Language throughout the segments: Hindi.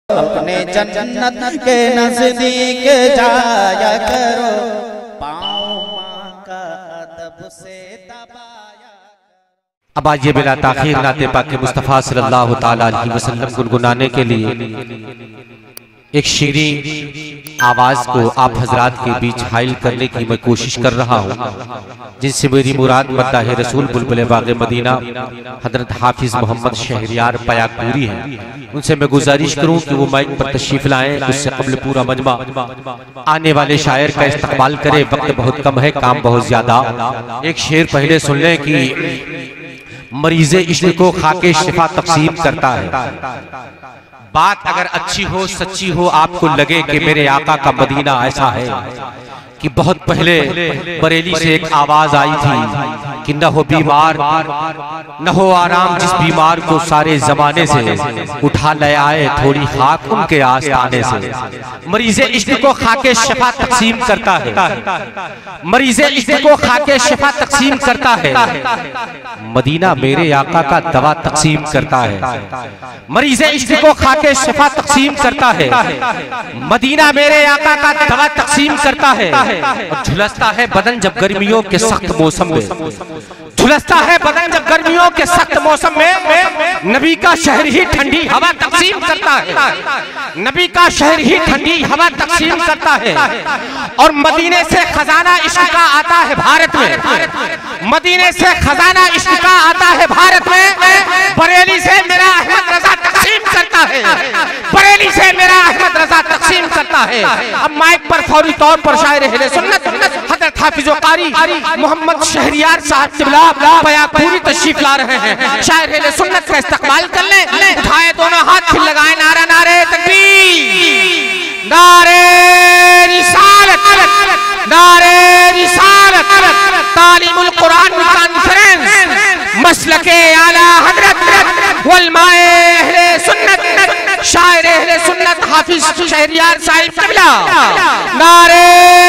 अपने जन्नत के नजदीक जाया करो, पाँव माँ का अदब से दबाया। अब आइए बिला ताखीर नाते पाक मुस्तफ़ा सल्लल्लाहु ताला अलैहि वसल्लम गुनगुनाने के लिए एक शीरी आवाज को आप हजरात के बीच हाइल करने की मैं कोशिश कर रहा हूँ, जिनसे मेरी मुराद मद्दाह रसूल बुलबुल बाग़ मदीना हजरत हाफिज मोहम्मद शहरियार पयागपुरी हैं। उनसे मैं गुजारिश करूँ कि वो माइक पर तशरीफ लाएं। उससे कबल पूरा मजमा आने वाले शायर का इस्तकबाल करे। वक्त बहुत कम है, काम बहुत ज्यादा। एक शेर पहले सुन लें कि मरीज़े इश्क को खाके शिफा तक़सीम करता है। बात अगर अच्छी हो सच्ची हो, आपको लगे कि मेरे आका का मदीना ऐसा है कि बहुत पहले बरेली से एक आवाज आई थी कि न हो बीमार न हो आराम, जिस बीमार को सारे जमाने से उठा ले आए थोड़ी खाक उनके आस्ताने से। मरीज़े इश्क को खाके शिफा तक़सीम करता है, मरीज़े इश्क को खाके शिफा तक़सीम करता है। मदीना मेरे आका का दवा तक़सीम करता है। मरीज़े इश्क को खाके शिफा तक़सीम करता है। मदीना मेरे आका का दवा तक़सीम करता है। और झुलसता है बदन जब गर्मियों के सख्त मौसम में, झुलसता है बदन जब गर्मियों के सख्त मौसम में। नबी का शहर ही ठंडी हवा तक़सीम करता है, नबी का शहर ही ठंडी हवा तक़सीम करता है। और मदीने से खजाना इश्क का आता है भारत में, मदीने से खजाना इश्क का आता है भारत में। बरेली से मेरा अहमद रजा तक़सीम करता है, बरेली से मेरा अहमद रजा तक़सीम करता है। अब माइक पर फौरी तौर पर शायर अहले सुन्नत हज़रत हाफिज़ कारी मोहम्मद शहरियार साहब क़िबला पयागपुरी तशरीफ ला रहे हैं। शायर अहले सुन्नत का इस्तकबाल कर लें। उठाए दोनों हाथ, फिर लगाए नारा नारे तकबीर, नारे रिसालत, नारे रिसालत। तालीमुल कुरान कॉन्फ्रेंस मसलके आला हज़रत उलमाए अहले सुन्नत शायर अहले सुन्नत हाफिज शहरियार साहिब क़िबला। नारे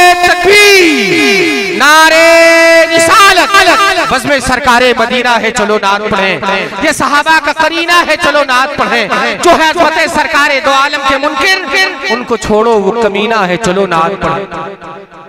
तकबीर, नारे रिसालत। बज़्म सरकारे मदीना है, चलो नात पढ़ें। ये सहाबा का करीना है, चलो नात पढ़ें। जो है अज़मत सरकारे दो आलम के मुनकिर, उनको छोड़ो वो कमीना है, चलो नात पढ़ें।